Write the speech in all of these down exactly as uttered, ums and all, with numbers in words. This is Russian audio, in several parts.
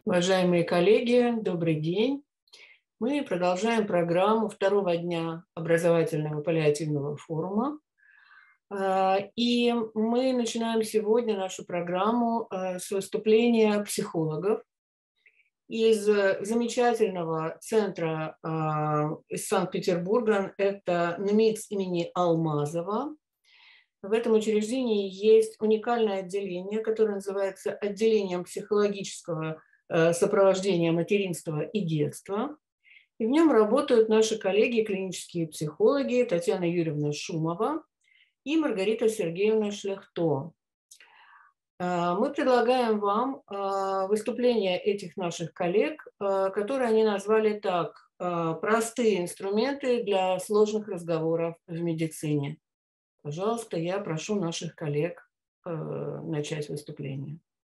Уважаемые коллеги, добрый день. Мы продолжаем программу второго дня образовательного паллиативного форума. А, И мы начинаем сегодня нашу программу а, с выступления психологов из э, замечательного центра а, из Санкт-Петербурга. Это НМИЦ имени Алмазова. В этом учреждении есть уникальное отделение, которое называется отделением психологического э, сопровождения материнства и детства. И в нем работают наши коллеги, клинические психологи Татьяна Юрьевна Шумова и Маргарита Сергеевна Шляхто. Мы предлагаем вам выступление этих наших коллег, которые они назвали так: «Простые инструменты для сложных разговоров в медицине». Пожалуйста, я прошу наших коллег э, начать выступление.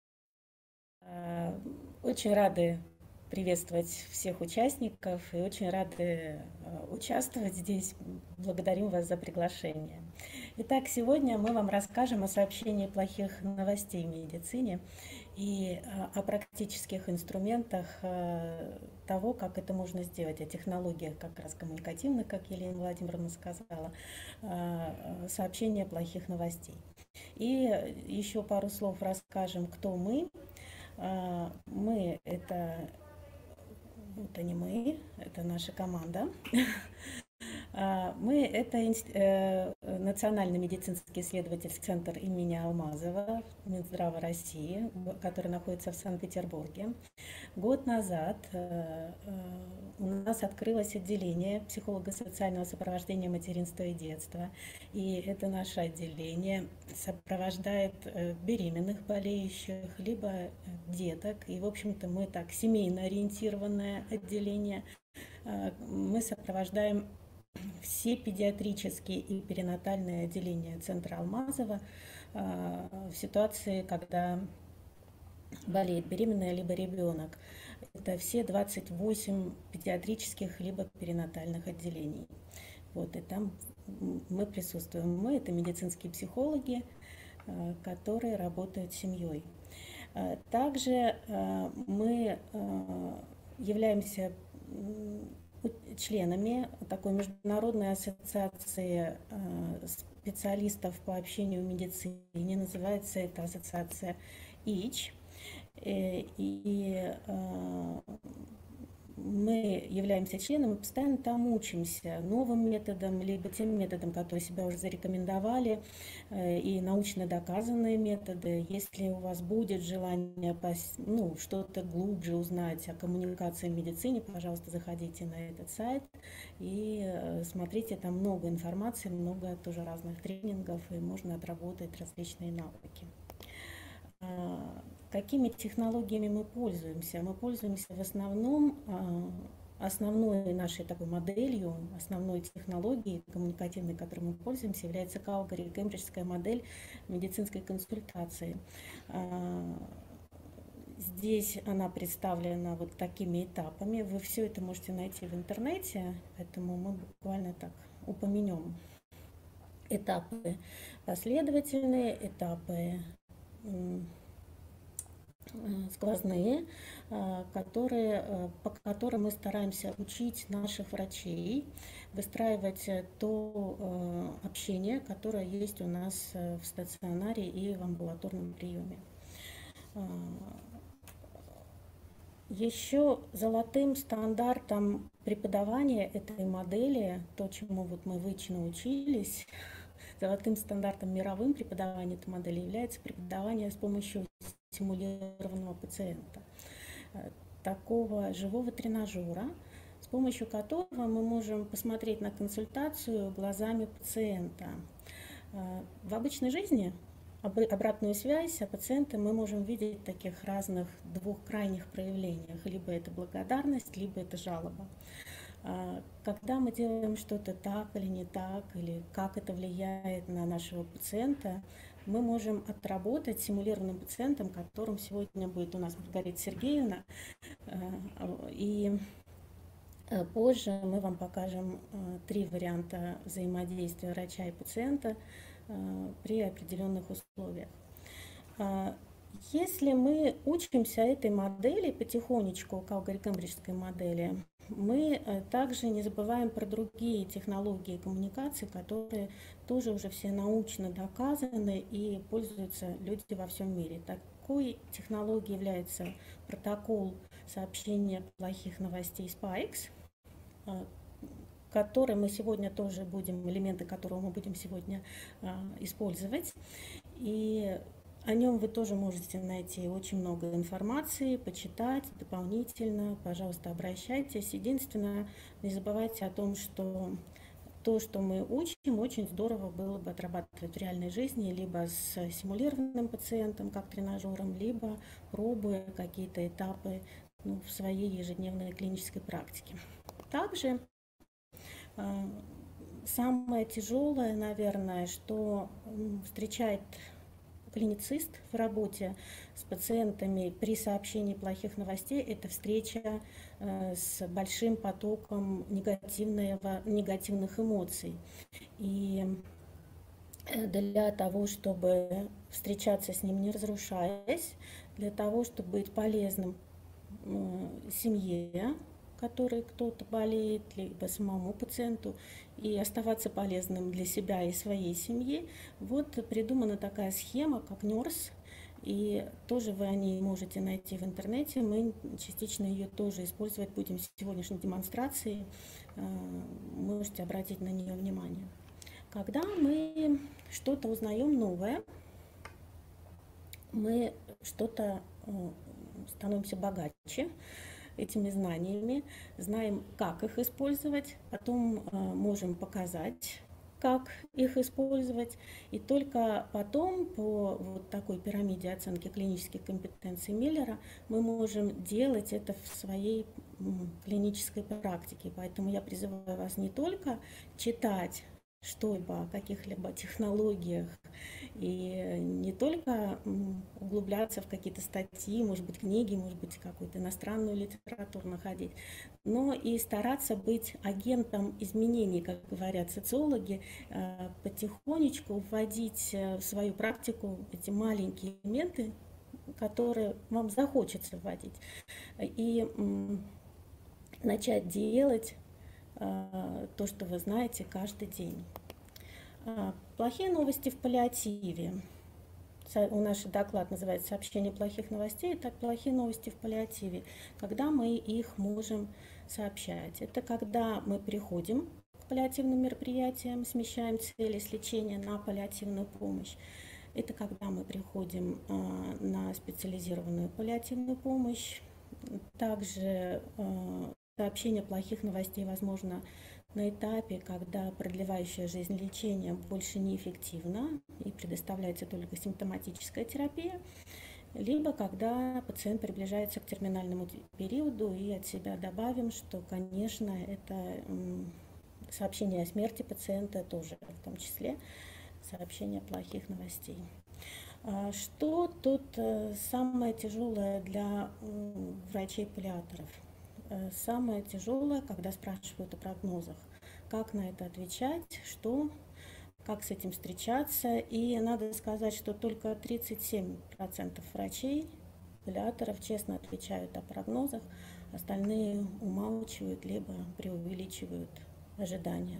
Очень рады приветствовать всех участников и очень рады участвовать здесь. Благодарим вас за приглашение. Итак, сегодня мы вам расскажем о сообщении плохих новостей в медицине и о практических инструментах того, как это можно сделать, о технологиях как раз коммуникативных, как Елена Владимировна сказала, сообщение плохих новостей. И еще пару слов расскажем, кто мы. Мы — это, вот они мы, это наша команда. Мы — это Национальный медицинский исследовательский центр имени Алмазова, Минздрава России, который находится в Санкт-Петербурге. Год назад у нас открылось отделение психолого-социального сопровождения материнства и детства. И это наше отделение сопровождает беременных болеющих, либо деток. И, в общем-то, мы так семейно ориентированное отделение. Мы сопровождаем все педиатрические и перинатальные отделения центра Алмазова в ситуации, когда болеет беременная либо ребенок. Это все двадцать восемь педиатрических либо перинатальных отделений. Вот, и там мы присутствуем. Мы — это медицинские психологи, которые работают с семьей. Также мы являемся членами такой международной ассоциации специалистов по общению в медицине. Называется эта ассоциация и ч. И мы являемся членом и постоянно там учимся новым методам, либо тем методам, которые себя уже зарекомендовали, и научно доказанные методы. Если у вас будет желание ну, что-то глубже узнать о коммуникации в медицине, пожалуйста, заходите на этот сайт и смотрите, там много информации, много тоже разных тренингов, и можно отработать различные навыки. Какими технологиями мы пользуемся? Мы пользуемся в основном основной нашей такой моделью, основной технологией коммуникативной, которой мы пользуемся, является Калгари-Кембриджская модель медицинской консультации. Здесь она представлена вот такими этапами. Вы все это можете найти в интернете, поэтому мы буквально так упомянем этапы последовательные, этапы сквозные, которые, по которым мы стараемся учить наших врачей выстраивать то общение, которое есть у нас в стационаре и в амбулаторном приеме. Еще золотым стандартом преподавания этой модели, то, чему вот мы выйти научились, золотым стандартом мировым преподавания этой модели является преподавание с помощью симулированного пациента. Такого живого тренажера, с помощью которого мы можем посмотреть на консультацию глазами пациента. В обычной жизни обратную связь о пациенте мы можем видеть в таких разных двух крайних проявлениях. Либо это благодарность, либо это жалоба. Когда мы делаем что-то так или не так, или как это влияет на нашего пациента, мы можем отработать симулированным пациентом, которым сегодня будет у нас Маргарита Сергеевна. И позже мы вам покажем три варианта взаимодействия врача и пациента при определенных условиях. Если мы учимся этой модели потихонечку, Калгари-Кембриджской модели, мы э, также не забываем про другие технологии коммуникации, которые тоже уже все научно доказаны и пользуются люди во всем мире. Такой технологией является протокол сообщения плохих новостей спайкс, который мы сегодня тоже будем, элементы которого мы будем сегодня использовать. И о нем вы тоже можете найти очень много информации, почитать дополнительно. Пожалуйста, обращайтесь. Единственное, не забывайте о том, что то, что мы учим, очень здорово было бы отрабатывать в реальной жизни, либо с симулированным пациентом, как тренажером, либо пробуя какие-то этапы, ну, в своей ежедневной клинической практике. Также э, самое тяжелое, наверное, что встречает клиницист в работе с пациентами при сообщении плохих новостей, это встреча э, с большим потоком негативного, негативных эмоций. И для того, чтобы встречаться с ним не разрушаясь, для того, чтобы быть полезным э, семье, которой кто-то болеет, либо самому пациенту, и оставаться полезным для себя и своей семьи. Вот придумана такая схема, как нерс, и тоже вы о ней можете найти в интернете. Мы частично ее тоже использовать будем в сегодняшней демонстрации. Можете обратить на нее внимание. Когда мы что-то узнаем новое, мы что-то становимся богаче этими знаниями, знаем, как их использовать, потом э, можем показать, как их использовать, и только потом по вот такой пирамиде оценки клинических компетенций Миллера мы можем делать это в своей м, клинической практике. Поэтому я призываю вас не только читать что-либо о каких-либо технологиях, и не только углубляться в какие-то статьи, может быть, книги, может быть, какую-то иностранную литературу находить, но и стараться быть агентом изменений, как говорят социологи, потихонечку вводить в свою практику эти маленькие элементы, которые вам захочется вводить, и начать делать то, что вы знаете, каждый день. Плохие новости в паллиативе. У нас доклад называется «Сообщение плохих новостей». Это плохие новости в паллиативе. Когда мы их можем сообщать? Это когда мы приходим к паллиативным мероприятиям, смещаем цели с лечения на паллиативную помощь. Это когда мы приходим на специализированную паллиативную помощь. Также сообщение плохих новостей возможно на этапе, когда продлевающая жизнь лечение больше неэффективно и предоставляется только симптоматическая терапия, либо когда пациент приближается к терминальному периоду, и от себя добавим, что, конечно, это сообщение о смерти пациента тоже, в том числе сообщение плохих новостей. Что тут самое тяжелое для врачей-паллиаторов? Самое тяжелое, когда спрашивают о прогнозах, как на это отвечать, что, как с этим встречаться. И надо сказать, что только тридцать семь процентов врачей, паллиаторов честно отвечают о прогнозах, остальные умалчивают либо преувеличивают ожидания.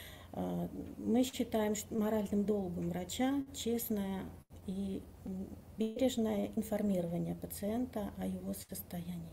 Мы считаем моральным долгом врача честное и бережное информирование пациента о его состоянии.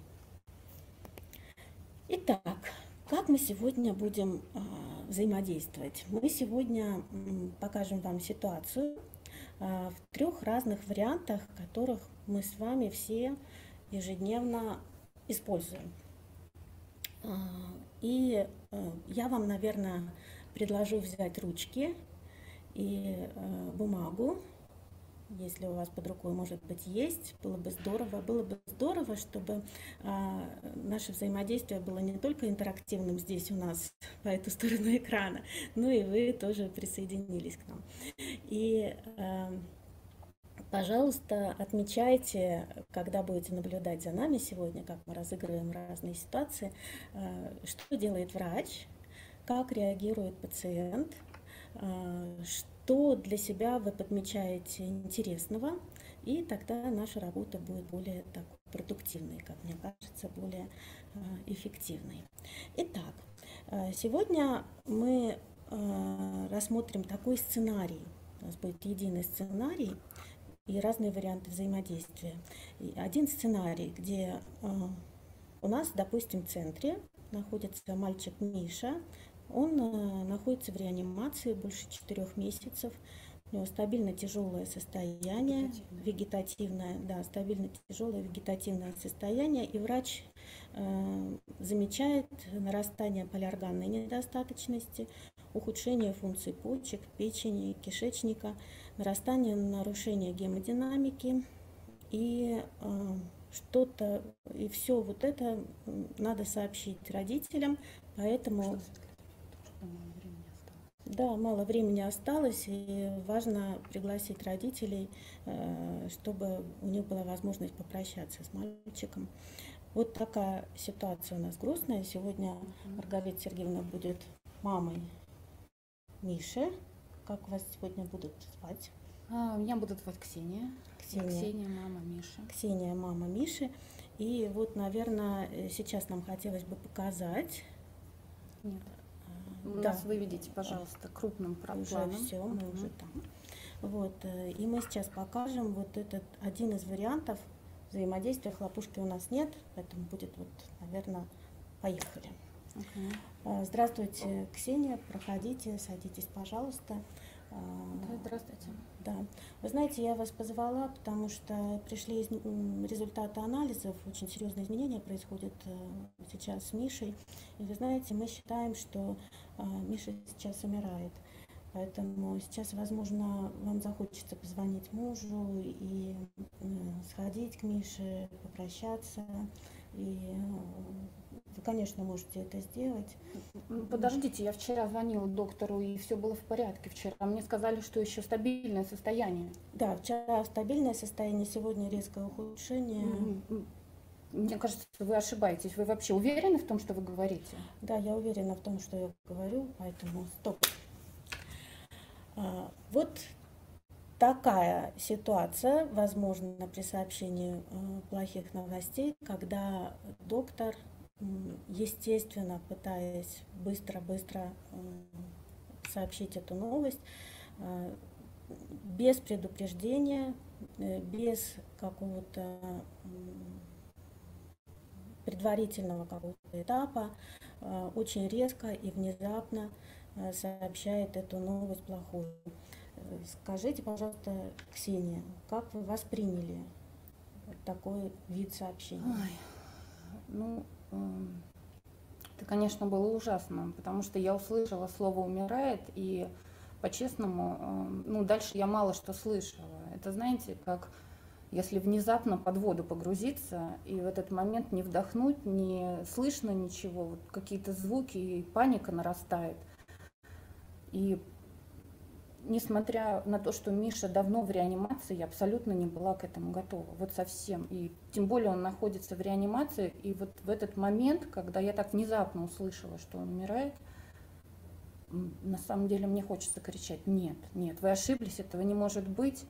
Итак, как мы сегодня будем э, взаимодействовать? Мы сегодня э, покажем вам ситуацию э, в трех разных вариантах, которых мы с вами все ежедневно используем. Э, и э, я вам, наверное, предложу взять ручки и э, бумагу. Если у вас под рукой, может быть, есть, было бы здорово. Было бы здорово, чтобы а, наше взаимодействие было не только интерактивным здесь у нас, по эту сторону экрана, но и вы тоже присоединились к нам. И, а, пожалуйста, отмечайте, когда будете наблюдать за нами сегодня, как мы разыгрываем разные ситуации, а, что делает врач, как реагирует пациент, а, что Что для себя вы подмечаете интересного, и тогда наша работа будет более так, продуктивной, как мне кажется, более эффективной. Итак, сегодня мы рассмотрим такой сценарий. У нас будет единый сценарий и разные варианты взаимодействия. И один сценарий, где у нас, допустим, в центре находится мальчик Миша. Он находится в реанимации больше четырех месяцев. У него стабильно тяжелое состояние, вегетативное, да, стабильно тяжелое вегетативное состояние, и врач э, замечает нарастание полиорганной недостаточности, ухудшение функций почек, печени, кишечника, нарастание нарушения гемодинамики и э, что-то, и все вот это надо сообщить родителям, поэтому... Да, мало времени осталось, и важно пригласить родителей, чтобы у них была возможность попрощаться с мальчиком. Вот такая ситуация у нас грустная. Сегодня Маргарита Сергеевна будет мамой Миши. Как вас сегодня будут звать? А, меня будут звать Ксения. Ксения. Ксения, мама Миши. Ксения, мама Миши. И вот, наверное, сейчас нам хотелось бы показать. Нет. Да. Нас выведите, пожалуйста, крупным планом. Уже все, мы uh-huh. уже там. Вот, и мы сейчас покажем вот этот один из вариантов взаимодействия. Хлопушки у нас нет, поэтому будет вот, наверное, поехали. Uh-huh. Здравствуйте, Ксения, проходите, садитесь, пожалуйста. Да, здравствуйте. Да. Вы знаете, я вас позвала, потому что пришли результаты анализов, очень серьезные изменения происходят сейчас с Мишей. И вы знаете, мы считаем, что Миша сейчас умирает. Поэтому сейчас, возможно, вам захочется позвонить мужу и сходить к Мише, попрощаться. И вы, конечно, можете это сделать. Подождите, я вчера звонила доктору, и все было в порядке вчера. Мне сказали, что еще стабильное состояние. Да, вчера стабильное состояние, сегодня резкое ухудшение. Мне кажется, вы ошибаетесь. Вы вообще уверены в том, что вы говорите? Да, я уверена в том, что я говорю, поэтому стоп. А, вот такая ситуация возможна при сообщении э, плохих новостей, когда доктор, э, естественно, пытаясь быстро-быстро э, сообщить эту новость, э, без предупреждения, э, без какого-то э, предварительного какого-то этапа, э, очень резко и внезапно э, сообщает эту новость плохую. Скажите, пожалуйста, Ксения, как вы восприняли такой вид сообщения? Ой, ну, это, конечно, было ужасно, потому что я услышала слово «умирает», и, по-честному, ну, дальше я мало что слышала. Это, знаете, как если внезапно под воду погрузиться, и в этот момент не вдохнуть, не слышно ничего, вот какие-то звуки, и паника нарастает. И несмотря на то, что Миша давно в реанимации, я абсолютно не была к этому готова, вот совсем. И тем более он находится в реанимации, и вот в этот момент, когда я так внезапно услышала, что он умирает, на самом деле мне хочется кричать: нет, нет, вы ошиблись, этого не может быть.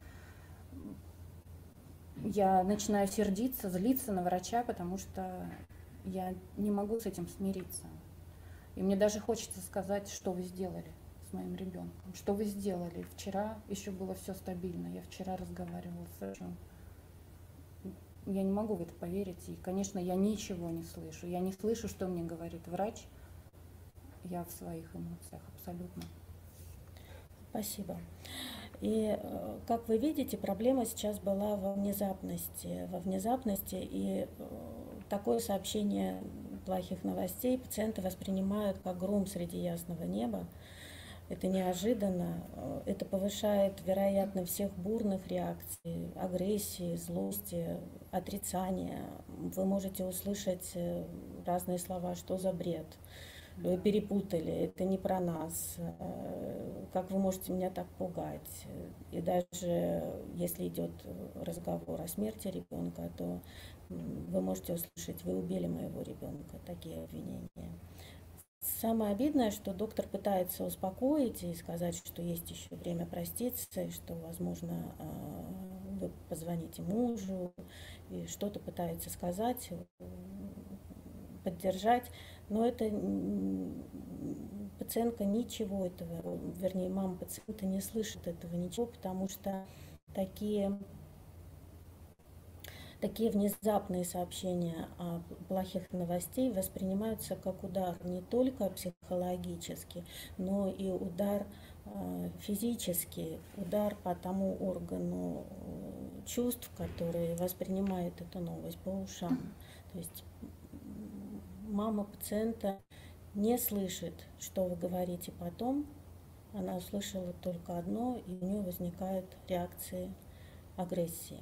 Я начинаю сердиться, злиться на врача, потому что я не могу с этим смириться. И мне даже хочется сказать, что вы сделали с моим ребенком, что вы сделали. Вчера еще было все стабильно, я вчера разговаривала с врачом. Я не могу в это поверить, и, конечно, я ничего не слышу. Я не слышу, что мне говорит врач. Я в своих эмоциях абсолютно. Спасибо. И, как вы видите, проблема сейчас была во внезапности. Во внезапности, и такое сообщение плохих новостей пациенты воспринимают как гром среди ясного неба. Это неожиданно, это повышает вероятность всех бурных реакций, агрессии, злости, отрицания. Вы можете услышать разные слова: что за бред, вы перепутали, это не про нас, как вы можете меня так пугать. И даже если идет разговор о смерти ребенка, то вы можете услышать: вы убили моего ребенка, такие обвинения. Самое обидное, что доктор пытается успокоить и сказать, что есть еще время проститься, и что, возможно, вы позвоните мужу и что-то пытается сказать, поддержать, но это пациентка ничего этого, вернее, мама пациента не слышит этого ничего, потому что такие, такие внезапные сообщения о плохих новостей воспринимаются как удар не только психологически, но и удар физический, удар по тому органу чувств, который воспринимает эту новость, по ушам. То есть мама пациента не слышит, что вы говорите потом, она услышала только одно, и у нее возникают реакции агрессии.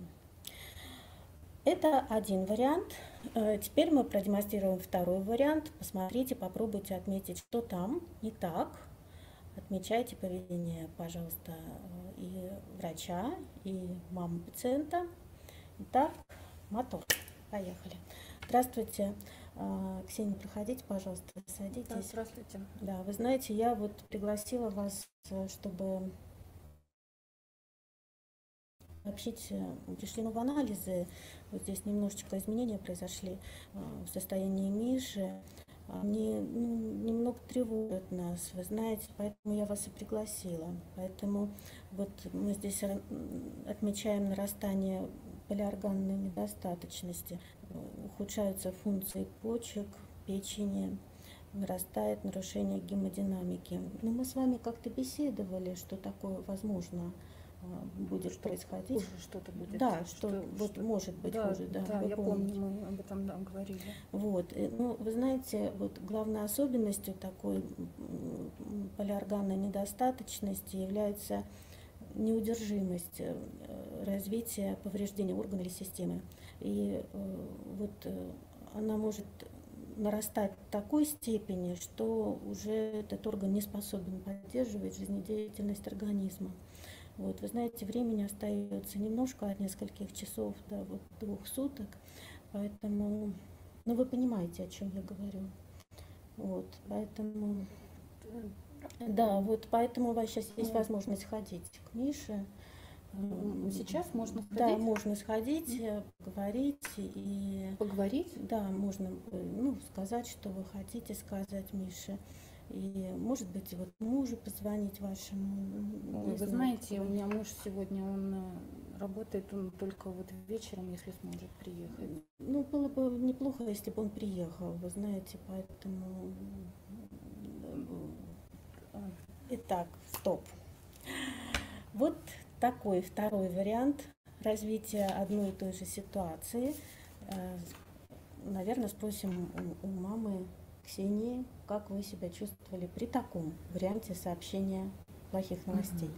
Это один вариант. Теперь мы продемонстрируем второй вариант. Посмотрите, попробуйте отметить, что там не так. Отмечайте поведение, пожалуйста, и врача, и мамы пациента. Итак, мотор. Поехали. Здравствуйте. Ксения, проходите, пожалуйста, садитесь. Да, здравствуйте. Да, вы знаете, я вот пригласила вас, чтобы сообщить, пришли новые анализы. Вот здесь немножечко изменения произошли в состоянии Миши. Они ну, немного тревожат нас, вы знаете, поэтому я вас и пригласила. Поэтому вот мы здесь отмечаем нарастание полиорганной недостаточности, ухудшаются функции почек, печени, нарастает нарушение гемодинамики. Но мы с вами как-то беседовали, что такое возможно будет что происходить. Хуже что-то будет. Да, что, что вот что... может быть да, хуже. Да, да я помните. помню, мы об этом да, говорили. Вот, ну, вы знаете, вот главной особенностью такой полиорганной недостаточности является неудержимость развития повреждения органа или системы. И вот она может нарастать в такой степени, что уже этот орган не способен поддерживать жизнедеятельность организма. Вот, вы знаете, времени остается немножко, от нескольких часов до вот двух суток, поэтому, ну вы понимаете, о чем я говорю. Вот, поэтому, да, вот поэтому у вас сейчас есть возможность ходить к Мише. Сейчас можно сходить? Да, можно сходить, поговорить и... Поговорить? Да, можно, ну, сказать, что вы хотите сказать Мише. И, может быть, вот мужу позвонить вашему. Ой, вы знаете, у меня муж сегодня, он работает, он только вот вечером, если сможет приехать. Ну, было бы неплохо, если бы он приехал, вы знаете, поэтому... Итак, стоп. Вот такой второй вариант развития одной и той же ситуации. Наверное, спросим у, у мамы Ксении, как вы себя чувствовали при таком варианте сообщения плохих новостей?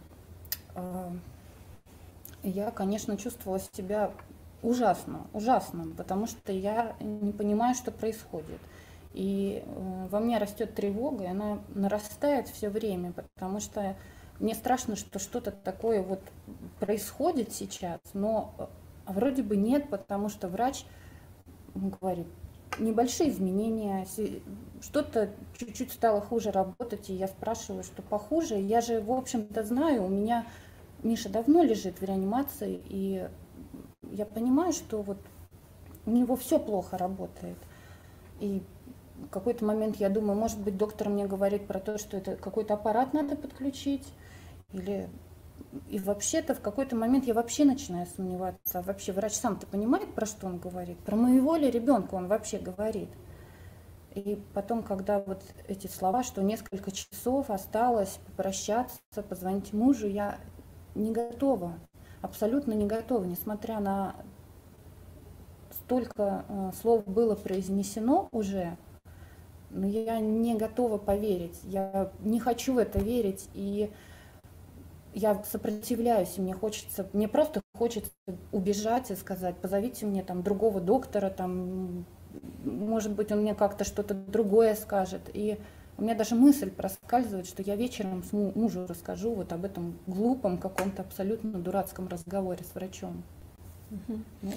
Я, конечно, чувствовала себя ужасно, ужасно, потому что я не понимаю, что происходит. И во мне растет тревога, и она нарастает все время, потому что мне страшно, что что-то такое вот происходит сейчас, но вроде бы нет, потому что врач говорит, небольшие изменения, что-то чуть-чуть стало хуже работать, и я спрашиваю, что похуже. Я же, в общем-то, знаю, у меня Миша давно лежит в реанимации, и я понимаю, что вот у него все плохо работает. И в какой-то момент я думаю, может быть, доктор мне говорит про то, что это какой-то аппарат надо подключить, или... И вообще-то в какой-то момент я вообще начинаю сомневаться. А вообще врач сам-то понимает, про что он говорит? Про моего ли ребенка он вообще говорит? И потом, когда вот эти слова, что несколько часов осталось попрощаться, позвонить мужу, я не готова, абсолютно не готова, несмотря на столько э, слов было произнесено уже, но я не готова поверить, я не хочу в это верить, и я сопротивляюсь, и мне хочется, мне просто хочется убежать и сказать, позовите мне там другого доктора, там, может быть, он мне как-то что-то другое скажет. И у меня даже мысль проскальзывает, что я вечером с мужу расскажу вот об этом глупом каком-то абсолютно дурацком разговоре с врачом. Угу. Ну,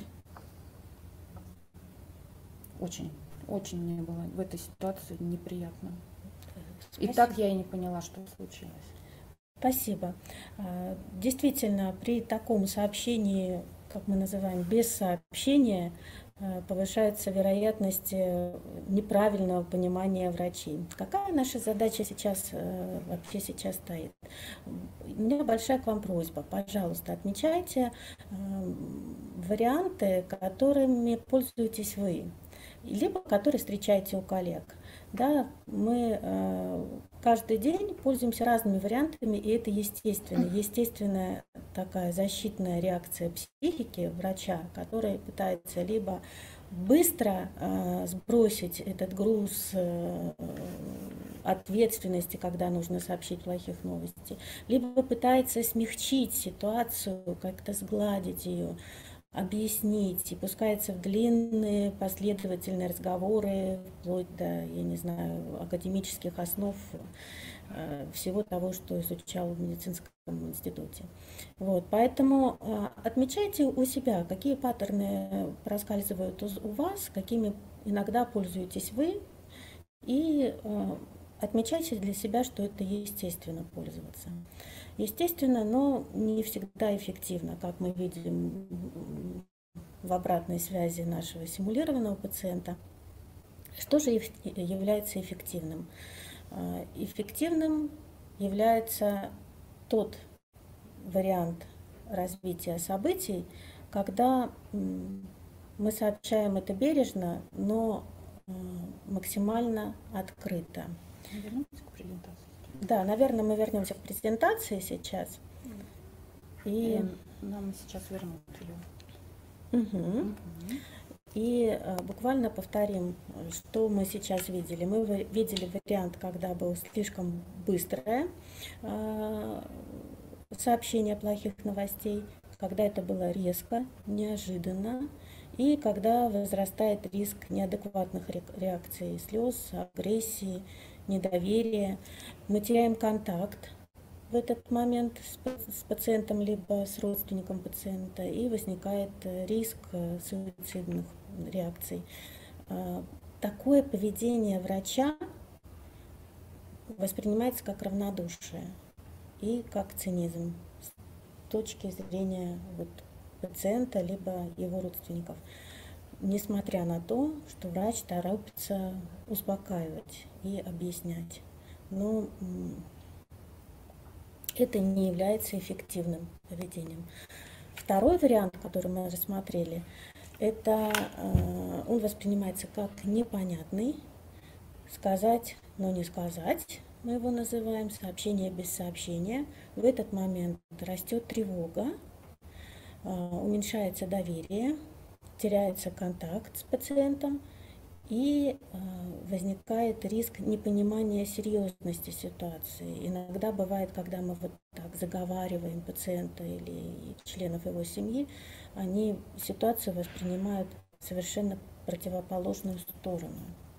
очень, очень мне было в этой ситуации неприятно. Спасибо. И так я и не поняла, что случилось. Спасибо. Действительно, при таком сообщении, как мы называем, без сообщения, повышается вероятность неправильного понимания врачей. Какая наша задача сейчас вообще сейчас стоит? У меня большая к вам просьба. Пожалуйста, отмечайте варианты, которыми пользуетесь вы, либо которые встречаете у коллег. Да, мы э, каждый день пользуемся разными вариантами, и это естественно. Естественная такая защитная реакция психики врача, которая пытается либо быстро э, сбросить этот груз э, ответственности, когда нужно сообщить плохих новостей, либо пытается смягчить ситуацию, как-то сгладить ее, объяснить, и пускается в длинные последовательные разговоры, вплоть до, я не знаю, академических основ э, всего того, что изучал в медицинском институте. Вот, поэтому э, отмечайте у себя, какие паттерны проскальзывают у, у вас, какими иногда пользуетесь вы, и э, отмечайте для себя, что это естественно пользоваться. Естественно, но не всегда эффективно, как мы видим в обратной связи нашего симулированного пациента. Что же является эффективным? Эффективным является тот вариант развития событий, когда мы сообщаем это бережно, но максимально открыто. Вернемся к презентации. Да, наверное, мы вернемся к презентации сейчас. И нам сейчас вернут ее. Угу. Угу. И а, буквально повторим, что мы сейчас видели. Мы видели вариант, когда было слишком быстрое а, сообщение плохих новостей, когда это было резко, неожиданно, и когда возрастает риск неадекватных реакций, слез, агрессии, недоверия. Мы теряем контакт в этот момент с пациентом либо с родственником пациента, и возникает риск суицидных реакций. Такое поведение врача воспринимается как равнодушие и как цинизм с точки зрения вот пациента либо его родственников, несмотря на то, что врач торопится успокаивать и объяснять. Но это не является эффективным поведением. Второй вариант, который мы рассмотрели, это он воспринимается как непонятный, сказать, но не сказать, мы его называем, сообщение без сообщения. В этот момент растет тревога, уменьшается доверие, теряется контакт с пациентом, и э, возникает риск непонимания серьезности ситуации. Иногда бывает, когда мы вот так заговариваем пациента или членов его семьи, они ситуацию воспринимают в совершенно противоположную сторону.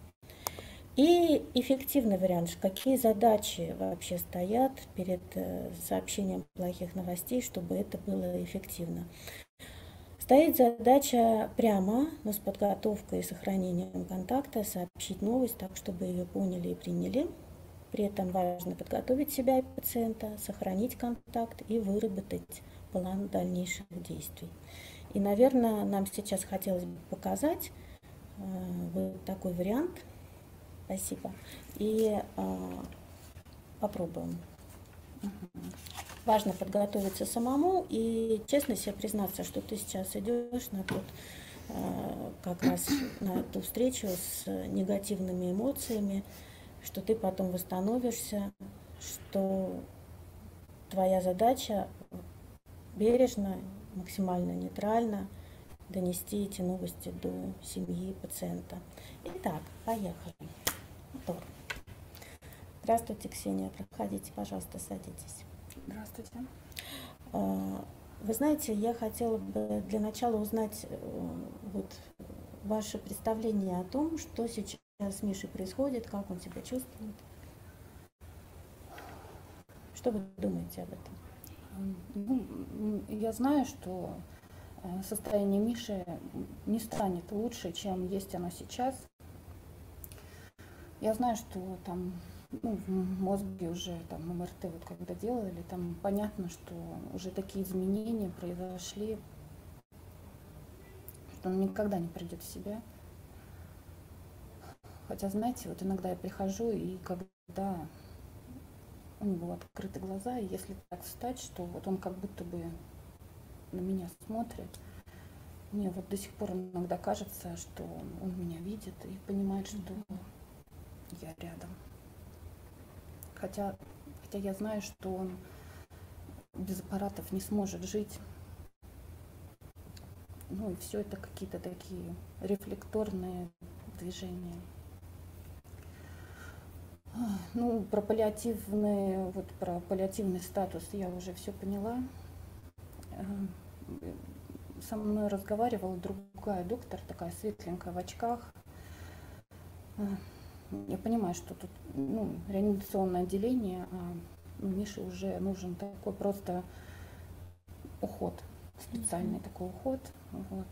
И эффективный вариант, какие задачи вообще стоят перед э, сообщением плохих новостей, чтобы это было эффективно. Стоит задача прямо, но с подготовкой и сохранением контакта сообщить новость так, чтобы ее поняли и приняли. При этом важно подготовить себя и пациента, сохранить контакт и выработать план дальнейших действий. И, наверное, нам сейчас хотелось бы показать э, вот такой вариант. Спасибо. И э, попробуем. Важно подготовиться самому и честно себе признаться, что ты сейчас идешь на тот, как раз на ту встречу с негативными эмоциями, что ты потом восстановишься, что твоя задача бережно, максимально нейтрально донести эти новости до семьи пациента. Итак, поехали. Мотор. Здравствуйте, Ксения. Проходите, пожалуйста, садитесь. Здравствуйте. Вы знаете, я хотела бы для начала узнать вот ваше представление о том, что сейчас с Мишей происходит, как он себя чувствует. Что вы думаете об этом? Ну, я знаю, что состояние Миши не станет лучше, чем есть оно сейчас. Я знаю, что там ну, в мозге уже там эм эр тэ вот когда делали, там понятно, что уже такие изменения произошли, что он никогда не придет в себя. Хотя, знаете, вот иногда я прихожу, и когда у него открыты глаза, и если так встать, что вот он как будто бы на меня смотрит, мне вот до сих пор иногда кажется, что он, он меня видит и понимает, что я рядом. Хотя, хотя я знаю, что он без аппаратов не сможет жить. Ну и все это какие-то такие рефлекторные движения. Ну, про паллиативный, вот про паллиативный статус я уже все поняла. Со мной разговаривала другая доктор, такая светленькая в очках. Я понимаю, что тут ну, реанимационное отделение, а ну, Мише уже нужен такой просто уход, специальный mm-hmm. такой уход. Вот.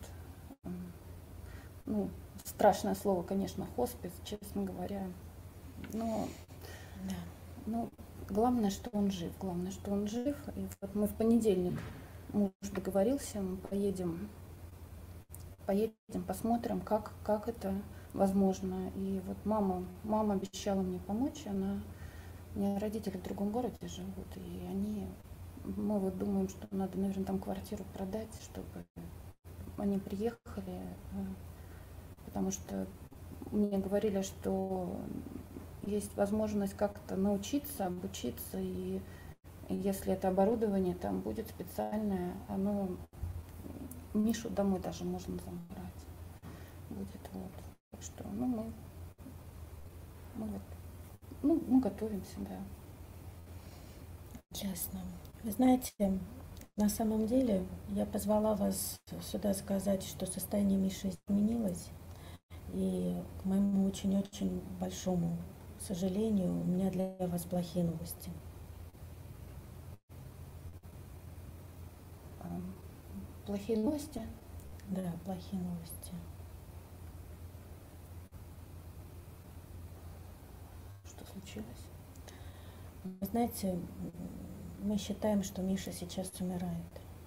Ну, страшное слово, конечно, хоспис, честно говоря. Но, да. но главное, что он жив. Главное, что он жив. И вот мы в понедельник, муж договорился, мы поедем, поедем, посмотрим, как, как это возможно. И вот мама, мама обещала мне помочь. Она, у меня родители в другом городе живут, и они, мы вот думаем, что надо, наверное, там квартиру продать, чтобы они приехали, потому что мне говорили, что есть возможность как-то научиться, обучиться, и если это оборудование там будет специальное, оно Мишу домой даже можно забрать. Будет вот. Так что, ну, мы, мы вот, ну, мы готовимся, да. Ясно. Вы знаете, на самом деле я позвала вас сюда сказать, что состояние Миши изменилось, и к моему очень-очень большому сожалению, у меня для вас плохие новости. Плохие новости? Да, плохие новости. Что случилось? Вы знаете, мы считаем, что Миша сейчас умирает.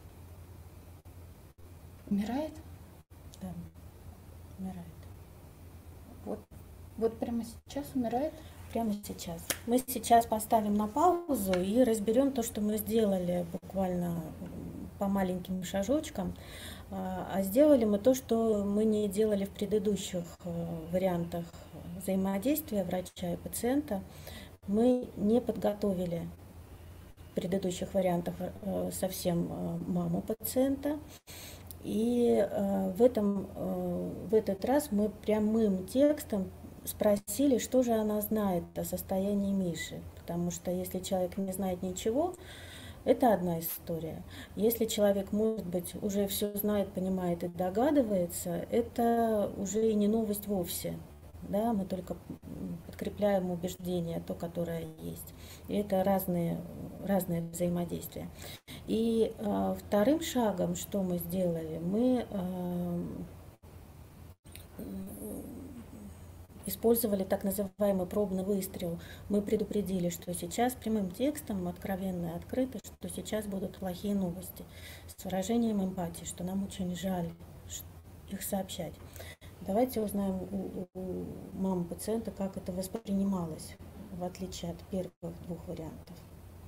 Умирает? Да, умирает. Вот, вот прямо сейчас умирает? Прямо сейчас. Мы сейчас поставим на паузу и разберем то, что мы сделали буквально по маленьким шажочкам. А сделали мы то, что мы не делали в предыдущих вариантах взаимодействия врача и пациента. Мы не подготовили в предыдущих вариантах совсем маму пациента. И в, этом, в этот раз мы прямым текстом спросили, что же она знает о состоянии Миши. Потому что если человек не знает ничего, это одна история. Если человек, может быть, уже все знает, понимает и догадывается, это уже и не новость вовсе. Да? Мы только подкрепляем убеждение, то, которое есть. И это разные, разные взаимодействия. И э, вторым шагом, что мы сделали, мы э, использовали так называемый пробный выстрел. Мы предупредили, что сейчас прямым текстом, откровенно и открыто, что сейчас будут плохие новости, с выражением эмпатии, что нам очень жаль их сообщать. Давайте узнаем у, у мамы пациента, как это воспринималось, в отличие от первых двух вариантов.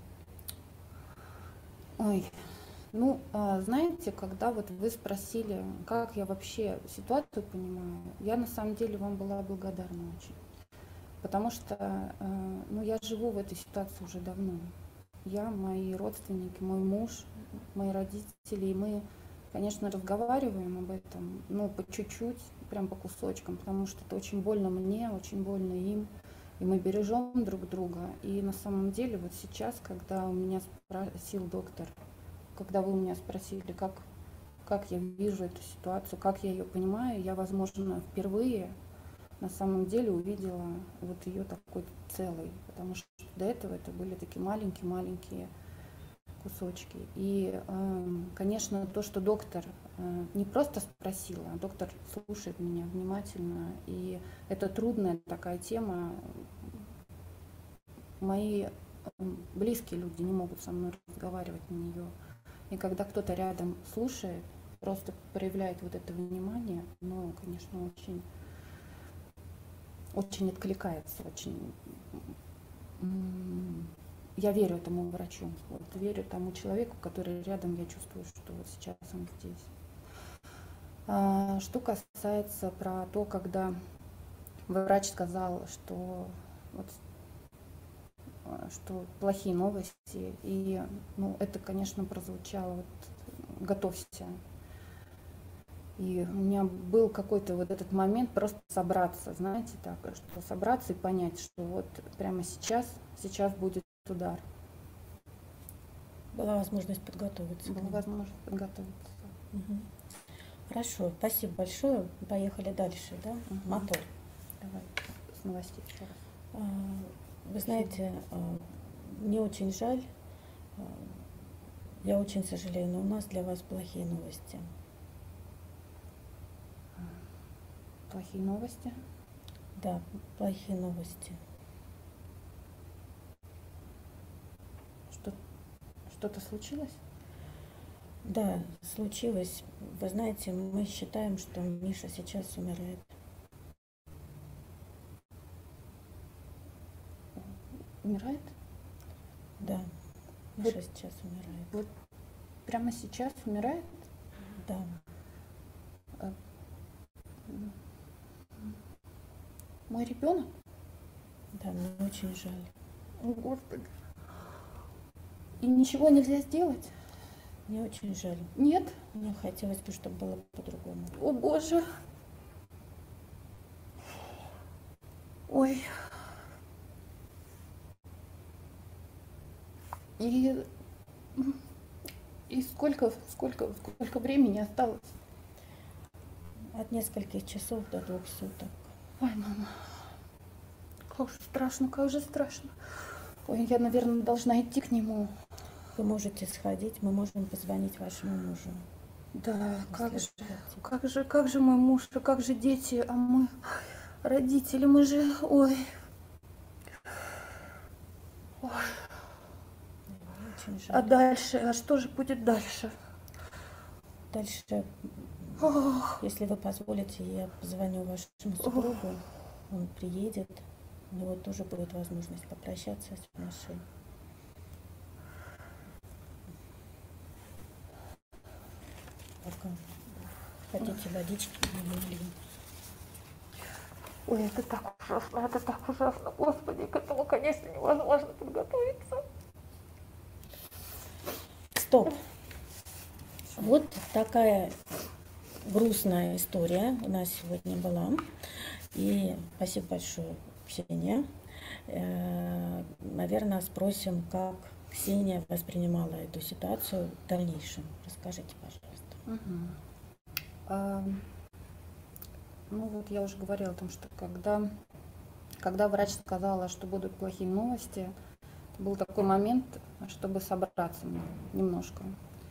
Ой, ну, знаете, когда вот вы спросили, как я вообще ситуацию понимаю, я на самом деле вам была благодарна очень. Потому что, ну, я живу в этой ситуации уже давно. Я, мои родственники, мой муж, мои родители, и мы, конечно, разговариваем об этом, но по чуть-чуть, прям по кусочкам, потому что это очень больно мне, очень больно им, и мы бережем друг друга. И на самом деле вот сейчас, когда у меня спросил доктор, когда вы у меня спросили, как, как я вижу эту ситуацию, как я ее понимаю, я, возможно, впервые на самом деле увидела вот ее такой целой, потому что до этого это были такие маленькие-маленькие кусочки. И, конечно, то, что доктор не просто спросила, а доктор слушает меня внимательно, и это трудная такая тема, мои близкие люди не могут со мной разговаривать на нее. И когда кто-то рядом слушает, просто проявляет вот это внимание, ну, конечно, очень, очень откликается, очень. Я верю этому врачу, вот, верю тому человеку, который рядом, я чувствую, что вот сейчас он здесь. А, что касается про то, когда врач сказал, что, вот, что плохие новости, и, ну, это, конечно, прозвучало, вот, готовься. И у меня был какой-то вот этот момент просто собраться, знаете, так, что собраться и понять, что вот прямо сейчас, сейчас будет удар. Была возможность подготовиться. Была возможность подготовиться. Угу. Хорошо, спасибо большое. Поехали дальше, да? Угу. Мотор. Давай с новостей еще раз. Вы знаете, мне очень жаль, я очень сожалею, но у нас для вас плохие новости. Плохие новости? Да, плохие новости. Что, что-то случилось? Да, случилось. Вы знаете, мы считаем, что Миша сейчас умирает. Умирает? Да, Миша вот, сейчас умирает. Вот прямо сейчас умирает? Да. А, мой ребенок? Да, мне очень жаль. О, Господи. И ничего нельзя сделать? Мне очень жаль. Нет? Мне хотелось бы, чтобы было по-другому. О, Боже. Ой. И, и сколько, сколько, сколько времени осталось? От нескольких часов до двух суток. Ой, мама. Как же страшно, как же страшно. Ой, я, наверное, должна идти к нему. Вы можете сходить, мы можем позвонить вашему мужу. Да, как же, как же, как же мой муж, а как же дети, а мы, родители, мы же, ой. Ой. А дальше, а что же будет дальше? Дальше, Ох. Если вы позволите, я позвоню вашему супругу, Ох. Он приедет, у него тоже будет возможность попрощаться с нашей. Пока хотите водички или... Ой, это так ужасно, это так ужасно, Господи, к этому, конечно, невозможно подготовиться. Стоп. Вот такая грустная история у нас сегодня была. И спасибо большое, Ксения. Наверное, спросим, как Ксения воспринимала эту ситуацию в дальнейшем. Расскажите, пожалуйста. Угу. А, ну вот я уже говорила о том, что когда, когда врач сказала, что будут плохие новости, был такой момент, чтобы собраться немножко.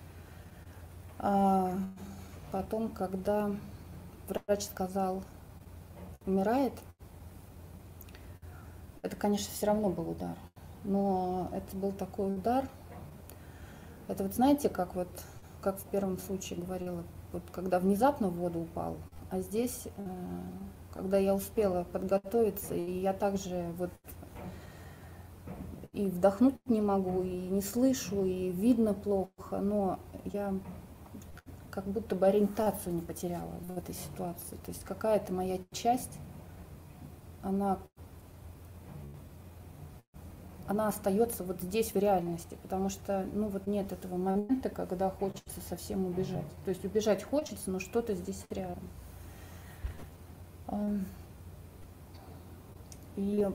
А потом, когда врач сказал, умирает, это, конечно, все равно был удар. Но это был такой удар. Это вот знаете, как вот, как в первом случае говорила, вот когда внезапно в воду упал, а здесь, когда я успела подготовиться, и я также вот и вдохнуть не могу, и не слышу, и видно плохо, но я как будто бы ориентацию не потеряла в этой ситуации. То есть какая-то моя часть, она, она остается вот здесь в реальности, потому что, ну вот нет этого момента, когда хочется совсем убежать. То есть убежать хочется, но что-то здесь рядом. И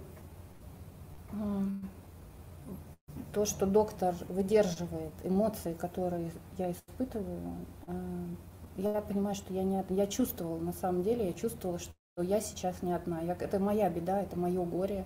то, что доктор выдерживает эмоции, которые я испытываю, я понимаю, что я не одна. Я чувствовала, на самом деле, я чувствовала, что я сейчас не одна. Я, это моя беда, это мое горе,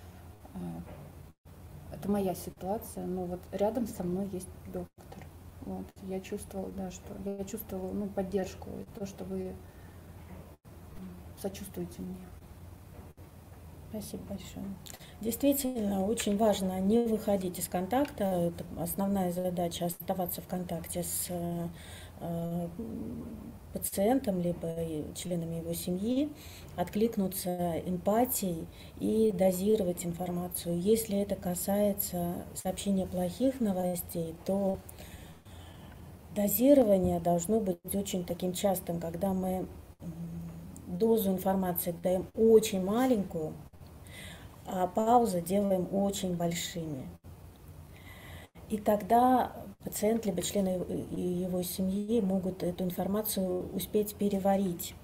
это моя ситуация, но вот рядом со мной есть доктор. Вот, я чувствовала, да, что я чувствовала, ну, поддержку, и то, что вы сочувствуете мне. Спасибо большое. Действительно, очень важно не выходить из контакта. Это основная задача — оставаться в контакте с э, пациентом, либо и членами его семьи, откликнуться эмпатией и дозировать информацию. Если это касается сообщения плохих новостей, то дозирование должно быть очень таким частым, когда мы дозу информации даем очень маленькую, а паузы делаем очень большими. И тогда пациент либо члены его семьи могут эту информацию успеть переварить.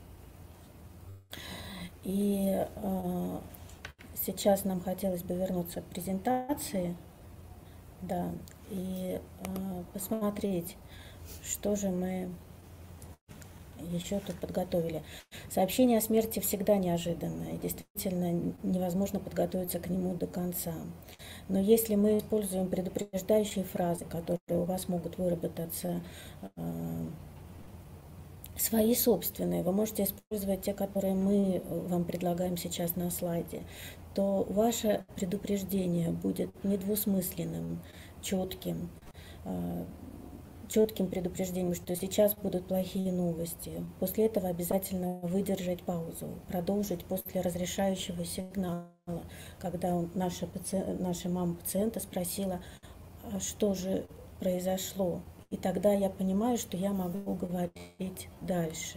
И э, сейчас нам хотелось бы вернуться к презентации, да, и э, посмотреть, что же мы еще тут подготовили. Сообщение о смерти всегда неожиданное, действительно невозможно подготовиться к нему до конца. Но если мы используем предупреждающие фразы, которые у вас могут выработаться, э, свои собственные, вы можете использовать те, которые мы вам предлагаем сейчас на слайде, то ваше предупреждение будет недвусмысленным, четким, э, четким предупреждением, что сейчас будут плохие новости. После этого обязательно выдержать паузу, продолжить после разрешающего сигнала, когда наша, паци... наша мама пациента спросила, а что же произошло. И тогда я понимаю, что я могу говорить дальше.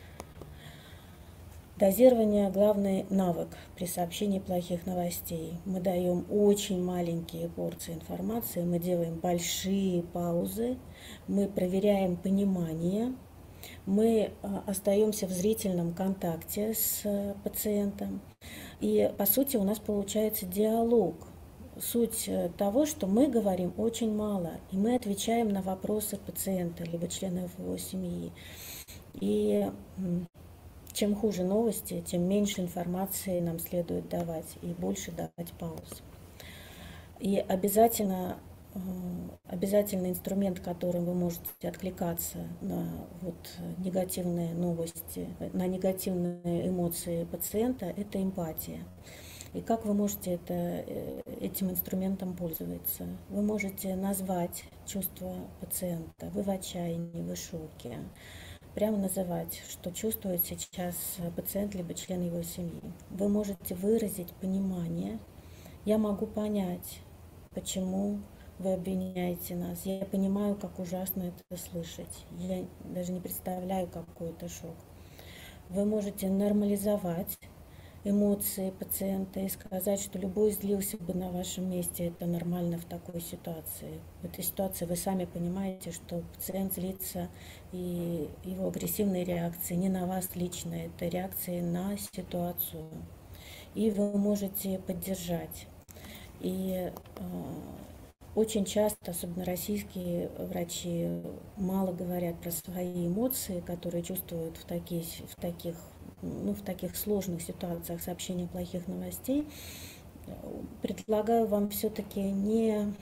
Дозирование – главный навык при сообщении плохих новостей. Мы даем очень маленькие порции информации, мы делаем большие паузы, мы проверяем понимание, мы остаемся в зрительном контакте с пациентом. И, по сути, у нас получается диалог. Суть того, что мы говорим очень мало, и мы отвечаем на вопросы пациента, либо членов его семьи. И чем хуже новости, тем меньше информации нам следует давать и больше давать пауз. И обязательно, обязательный инструмент, которым вы можете откликаться на вот негативные новости, на негативные эмоции пациента, это эмпатия. И как вы можете это, этим инструментом пользоваться? Вы можете назвать чувства пациента. Вы в отчаянии, вы в шоке. Прямо называть, что чувствует сейчас пациент либо член его семьи. Вы можете выразить понимание. Я могу понять, почему вы обвиняете нас. Я понимаю, как ужасно это слышать. Я даже не представляю, какой это шок. Вы можете нормализовать эмоции пациента и сказать, что любой злился бы на вашем месте, это нормально в такой ситуации. В этой ситуации вы сами понимаете, что пациент злится, и его агрессивные реакции не на вас лично, это реакции на ситуацию. И вы можете поддержать. И э, очень часто, особенно российские врачи, мало говорят про свои эмоции, которые чувствуют в таких, в таких ну, в таких сложных ситуациях сообщения плохих новостей. Предлагаю вам все-таки не,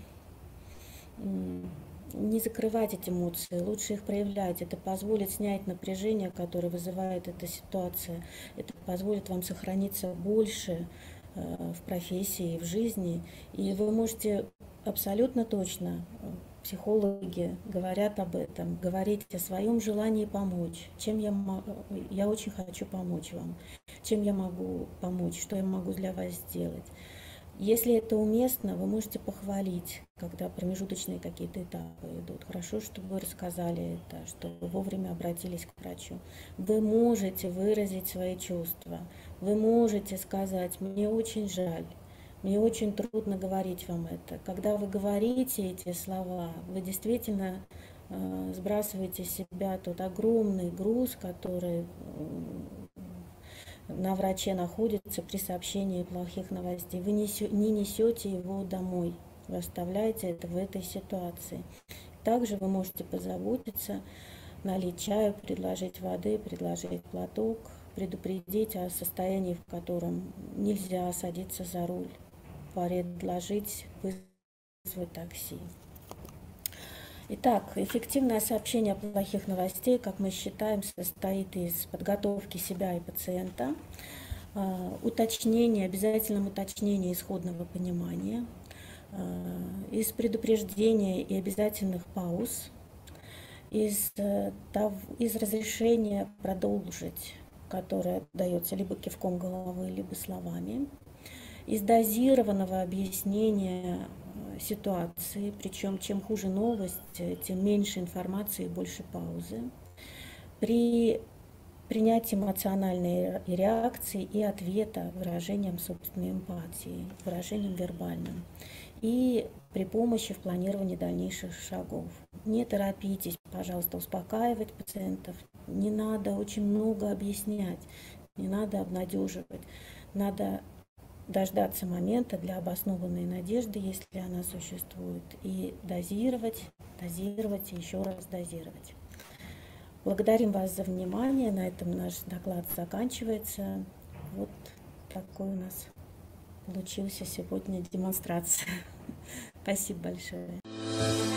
не закрывать эти эмоции, лучше их проявлять. Это позволит снять напряжение, которое вызывает эта ситуация. Это позволит вам сохраниться больше в профессии, в жизни. И вы можете абсолютно точно, психологи говорят об этом, говорить о своем желании помочь, чем я, я очень хочу помочь вам, чем я могу помочь, что я могу для вас сделать. Если это уместно, вы можете похвалить, когда промежуточные какие-то этапы идут. Хорошо, что вы рассказали это, что вы вовремя обратились к врачу. Вы можете выразить свои чувства, вы можете сказать: мне очень жаль. Мне очень трудно говорить вам это. Когда вы говорите эти слова, вы действительно э, сбрасываете с себя тот огромный груз, который э, на враче находится при сообщении плохих новостей. Вы несё, не несете его домой, вы оставляете это в этой ситуации. Также вы можете позаботиться, налить чаю, предложить воды, предложить платок, предупредить о состоянии, в котором нельзя садиться за руль, предложить вызвать такси. Итак, эффективное сообщение плохих новостей, как мы считаем, состоит из подготовки себя и пациента, уточнение, обязательном уточнении исходного понимания, из предупреждения и обязательных пауз, из, из разрешения продолжить, которое дается либо кивком головы, либо словами, из дозированного объяснения ситуации, причем чем хуже новость, тем меньше информации и больше паузы, при принятии эмоциональной реакции и ответа выражением собственной эмпатии, выражением вербальным, и при помощи в планировании дальнейших шагов. Не торопитесь, пожалуйста, успокаивать пациентов, не надо очень много объяснять, не надо обнадеживать, надо дождаться момента для обоснованной надежды, если она существует, и дозировать, дозировать и еще раз дозировать. Благодарим вас за внимание. На этом наш доклад заканчивается. Вот такой у нас получился сегодня демонстрация. Спасибо большое.